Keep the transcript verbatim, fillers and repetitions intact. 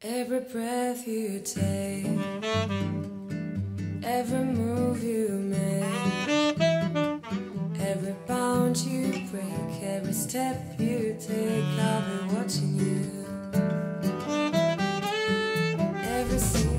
Every breath you take, every move you make, every bound you break, every step you take, I'll be watching you. Every